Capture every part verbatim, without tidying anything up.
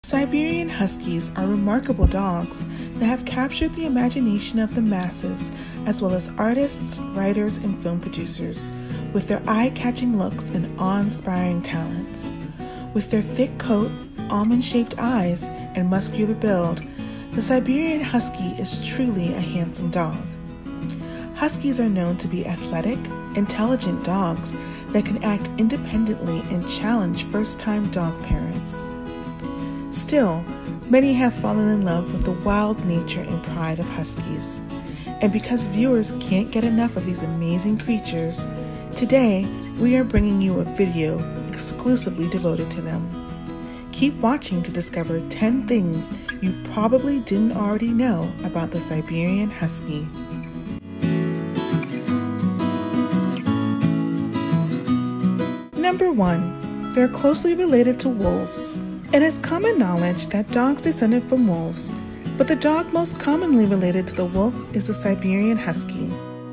Siberian Huskies are remarkable dogs that have captured the imagination of the masses, as well as artists, writers, and film producers, with their eye-catching looks and awe-inspiring talents. With their thick coat, almond-shaped eyes, and muscular build, the Siberian Husky is truly a handsome dog. Huskies are known to be athletic, intelligent dogs that can act independently and challenge first-time dog parents. Still, many have fallen in love with the wild nature and pride of Huskies. And because viewers can't get enough of these amazing creatures, today we are bringing you a video exclusively devoted to them. Keep watching to discover ten things you probably didn't already know about the Siberian Husky. Number one, they're closely related to wolves. It is common knowledge that dogs descended from wolves, but the dog most commonly related to the wolf is the Siberian Husky.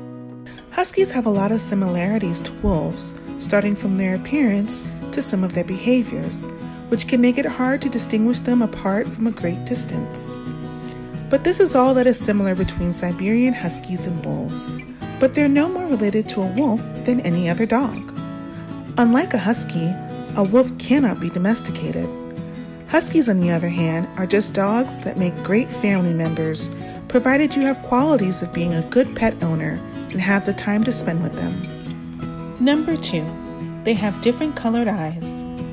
Huskies have a lot of similarities to wolves, starting from their appearance to some of their behaviors, which can make it hard to distinguish them apart from a great distance. But this is all that is similar between Siberian Huskies and wolves, but they're no more related to a wolf than any other dog. Unlike a husky, a wolf cannot be domesticated. Huskies, on the other hand, are just dogs that make great family members, provided you have qualities of being a good pet owner and have the time to spend with them. Number two, they have different colored eyes.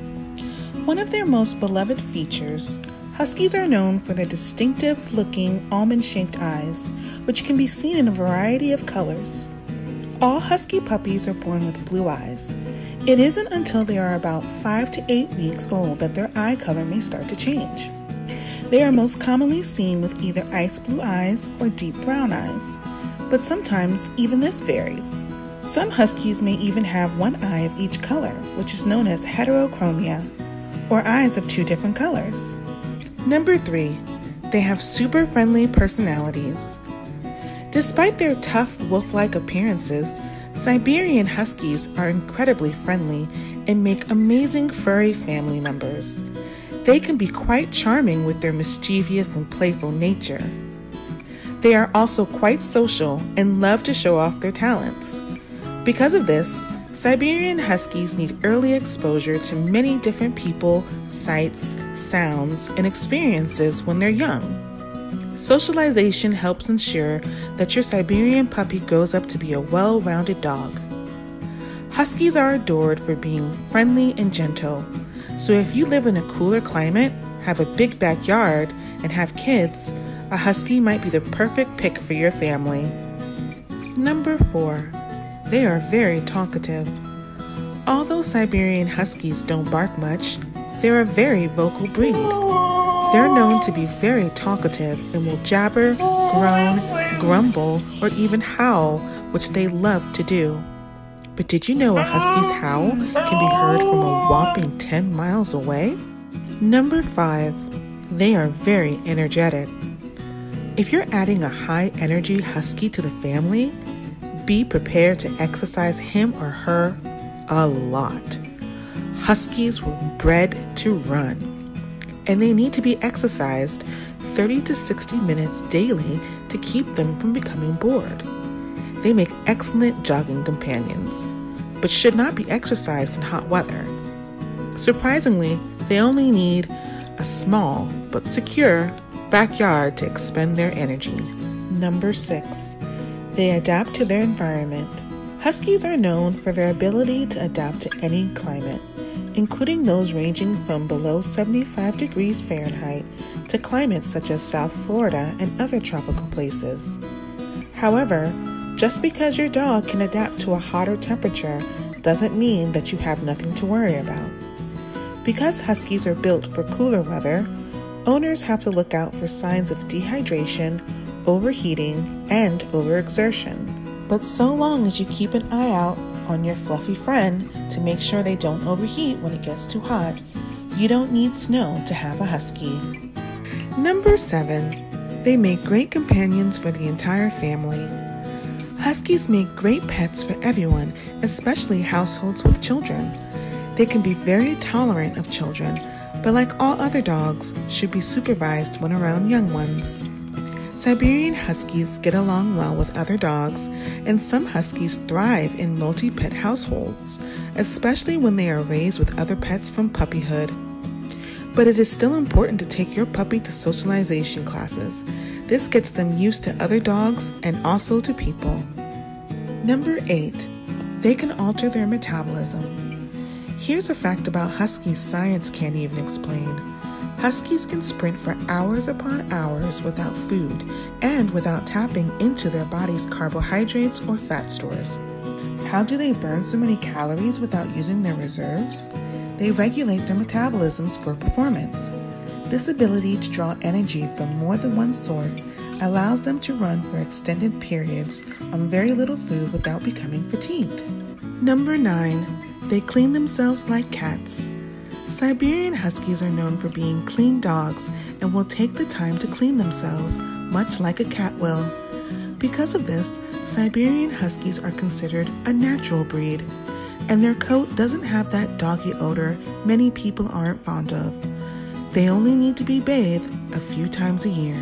One of their most beloved features, Huskies are known for their distinctive-looking almond-shaped eyes, which can be seen in a variety of colors. All Husky puppies are born with blue eyes. It isn't until they are about five to eight weeks old that their eye color may start to change. They are most commonly seen with either ice blue eyes or deep brown eyes, but sometimes even this varies. Some Huskies may even have one eye of each color, which is known as heterochromia, or eyes of two different colors. Number three, they have super friendly personalities. Despite their tough wolf-like appearances, Siberian Huskies are incredibly friendly and make amazing furry family members. They can be quite charming with their mischievous and playful nature. They are also quite social and love to show off their talents. Because of this, Siberian Huskies need early exposure to many different people, sights, sounds, and experiences when they're young. Socialization helps ensure that your Siberian puppy grows up to be a well-rounded dog. Huskies are adored for being friendly and gentle, so if you live in a cooler climate, have a big backyard, and have kids, a Husky might be the perfect pick for your family. Number four, they are very talkative. Although Siberian Huskies don't bark much, they're a very vocal breed. They're known to be very talkative and will jabber, groan, grumble, or even howl, which they love to do. But did you know a Husky's howl can be heard from a whopping ten miles away? Number five, they are very energetic. If you're adding a high-energy Husky to the family, be prepared to exercise him or her a lot. Huskies were bred to run, and they need to be exercised thirty to sixty minutes daily to keep them from becoming bored. They make excellent jogging companions, but should not be exercised in hot weather. Surprisingly, they only need a small but secure backyard to expend their energy. Number six, they adapt to their environment. Huskies are known for their ability to adapt to any climate, including those ranging from below seventy-five degrees Fahrenheit to climates such as South Florida and other tropical places. However, just because your dog can adapt to a hotter temperature doesn't mean that you have nothing to worry about. Because Huskies are built for cooler weather, owners have to look out for signs of dehydration, overheating, and overexertion. But so long as you keep an eye out on your fluffy friend to make sure they don't overheat when it gets too hot, you don't need snow to have a Husky. Number seven, they make great companions for the entire family. Huskies make great pets for everyone, especially households with children. They can be very tolerant of children, but like all other dogs, should be supervised when around young ones. Siberian Huskies get along well with other dogs, and some Huskies thrive in multi-pet households, especially when they are raised with other pets from puppyhood. But it is still important to take your puppy to socialization classes. This gets them used to other dogs and also to people. Number eight, they can alter their metabolism. Here's a fact about Huskies science can't even explain. Huskies can sprint for hours upon hours without food and without tapping into their body's carbohydrates or fat stores. How do they burn so many calories without using their reserves? They regulate their metabolisms for performance. This ability to draw energy from more than one source allows them to run for extended periods on very little food without becoming fatigued. Number nine, they clean themselves like cats. Siberian Huskies are known for being clean dogs and will take the time to clean themselves, much like a cat will. Because of this, Siberian Huskies are considered a natural breed, and their coat doesn't have that doggy odor many people aren't fond of. They only need to be bathed a few times a year.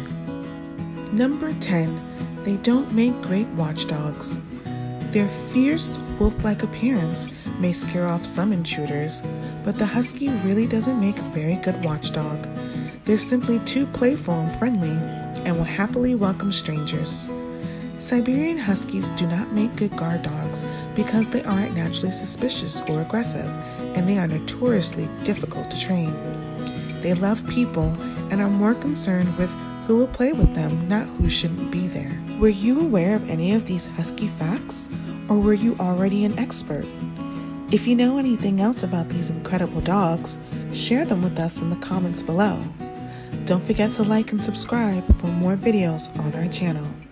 Number ten, they don't make great watchdogs. Their fierce, wolf-like appearance may scare off some intruders, but the Husky really doesn't make a very good watchdog. They're simply too playful and friendly and will happily welcome strangers. Siberian Huskies do not make good guard dogs because they aren't naturally suspicious or aggressive, and they are notoriously difficult to train. They love people and are more concerned with who will play with them, not who shouldn't be there. Were you aware of any of these Husky facts, or were you already an expert? If you know anything else about these incredible dogs, share them with us in the comments below. Don't forget to like and subscribe for more videos on our channel.